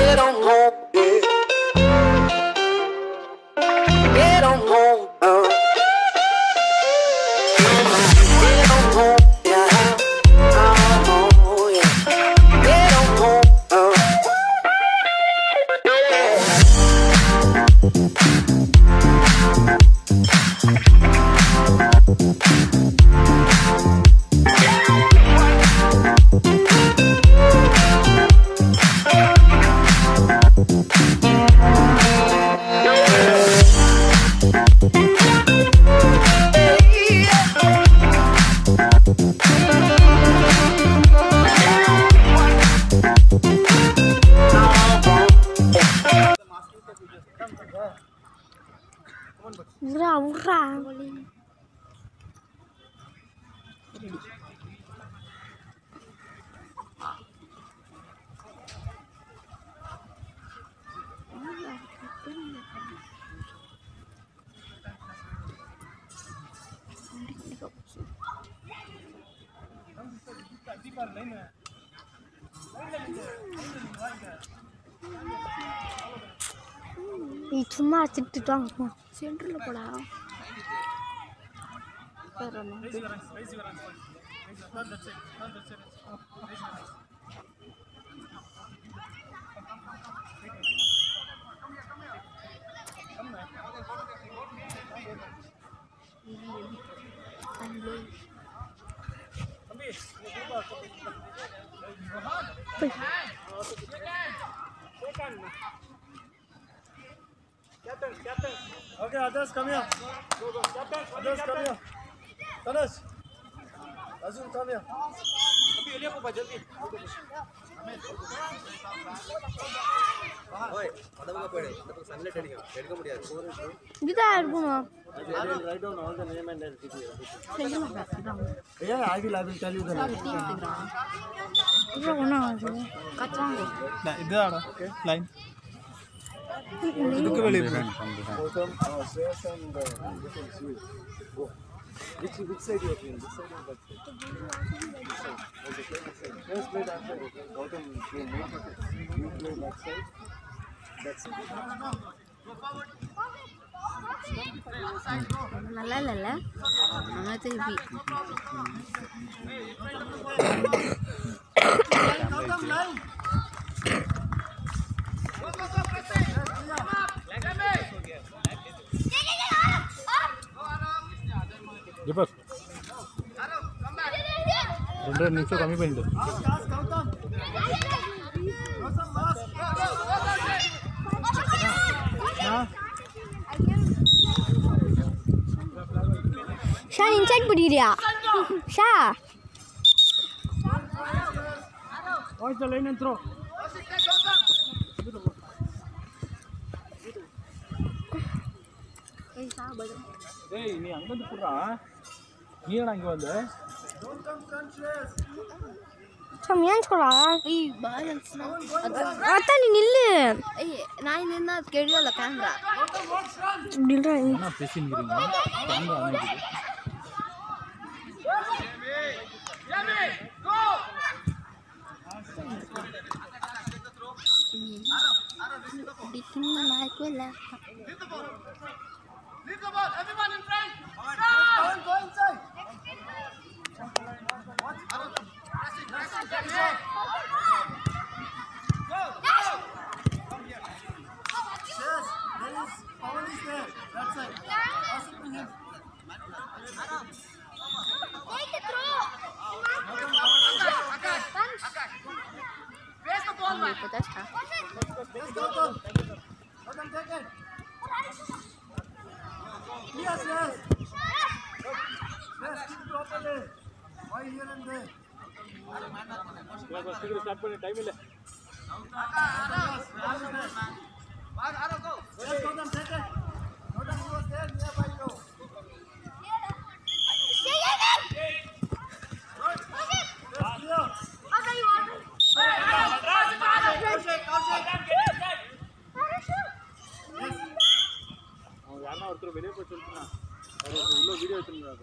சும்மா திட்டுட்டு வாங்க சென்டரில் போடா Okay, others come here. Others come here. Tanas. Azul come here. Abhi Elia ko bajalti. Oi, adamga pade. Adamga sunlight edga mudiyadu. Gita irukuma. Write down all the name and everything. Yeah, I will tell you the name. Ira ona aaju. Katrango. Idara. Okay. Line. Look away. Welcome. Stress and go. Which side you are playing? This side or that side? Okay. First play that side. Okay. Welcome. You play that side. That side. நல்லா இல்ல நம்ம திருப்பி Jepas. 2 நிமிஷம் கம்மி பண்ணிடு. ஷா inside பிடிக்கிறியா ஷா Watch the line and throw. Hey, நீ அங்க வந்து புடுறா. நீ ஏன் அங்க வந்த? Don't come conscious. சமையன் சொல்றா ஏய் பேலன்ஸ் அத்தா நீ நில்லு ஏய் நான் நின்னா கெடியோல கேமரா நில்றா என்ன பேசிக்கிறீங்க? கேமரா ஆனிக்குது. Bikin mana aku lah. Leave the ball, everyone in front. Go inside. Go. Yes, there is Pawan is there. That's it. Pass it to him. Take the throw. Akash. Face the ball, man. पता था Let's go. Let them take it. Yes. Yes, keep properly. Why here and there? Start பண்ணு time இல்ல. Go. Let's go them take it. No them was there nearby you. யாரா ஒருத்தர் வெளிய போய் சொல்லுனா அவர் உள்ள வீடியோ எடுத்துறாங்க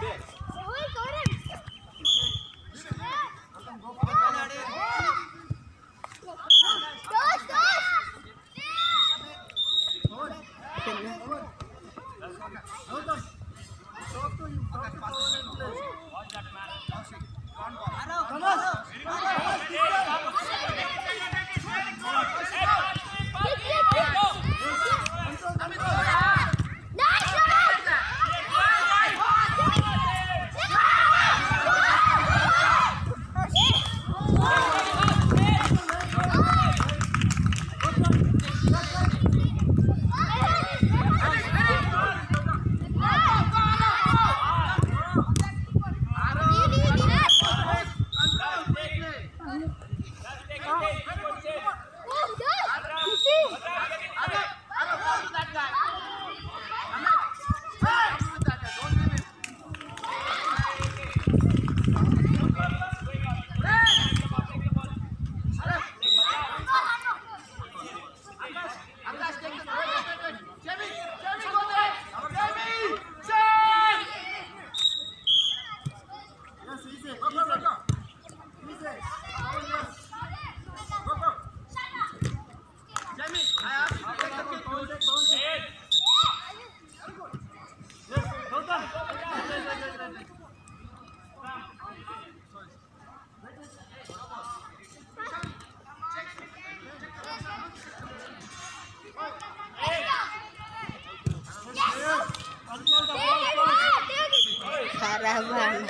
Caravan.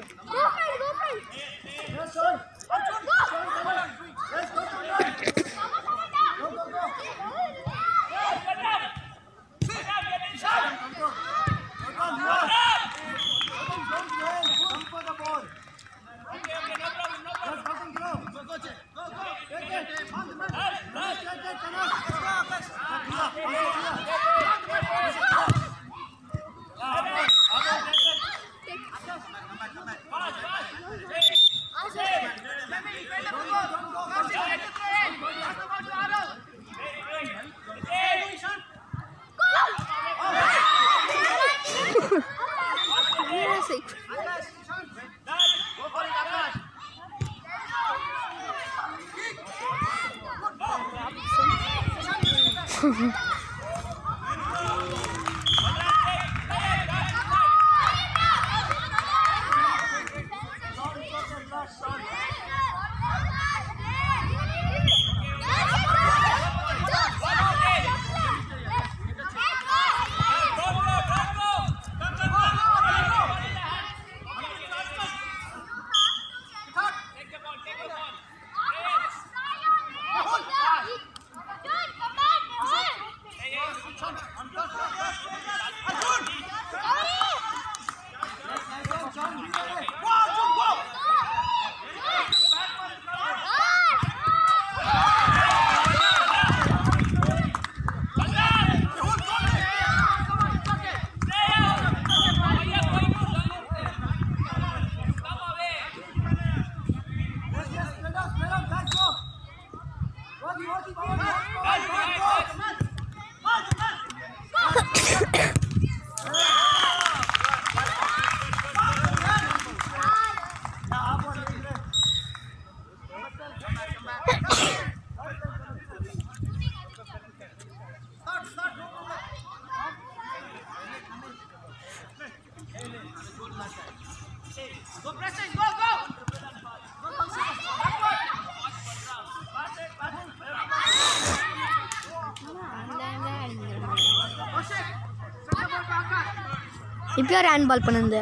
Go pressing, go, go! இப்போ யார் ஹேண்ட் பால் பண்ணுது?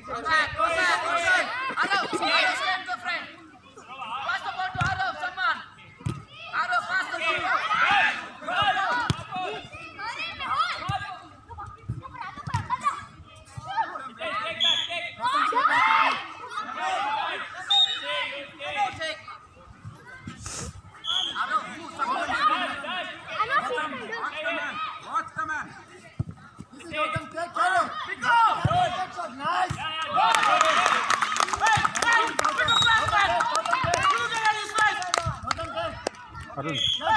Arav, stand to friend. Pass the ball to Arav, Salman. Arav, pass the ball. Arun.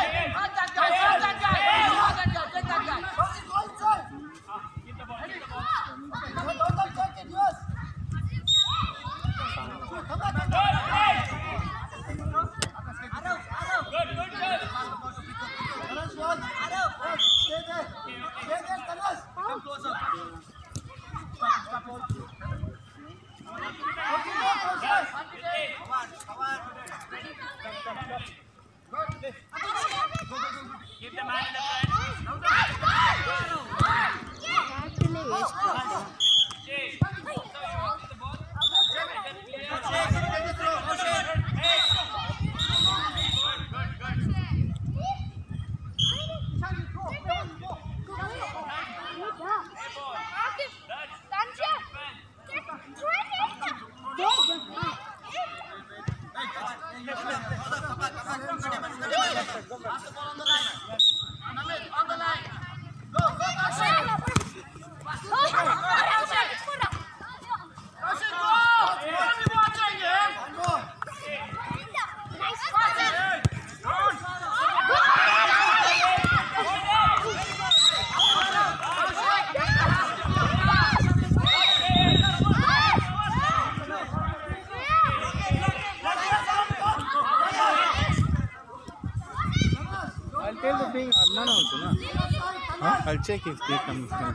Tell the thing Adnan also, na? Huh? I'll check if they can come.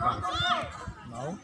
Now?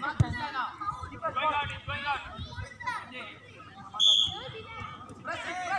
Press it.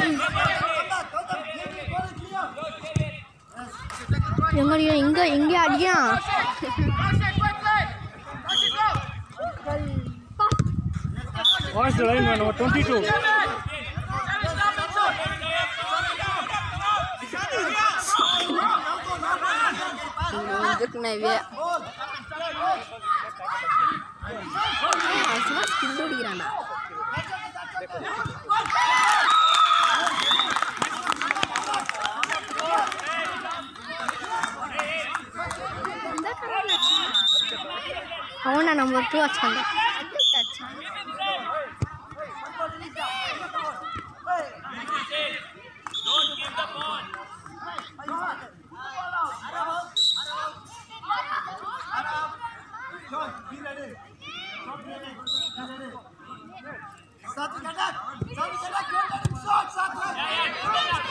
எங்கடியா இங்கே அடியா What's the line, man? 22. இதுக்கு நவே சும்மா skill ஓடிக்கிறானா அவனா number 2 வச்சாங்க Start to connect. Don't let him shot.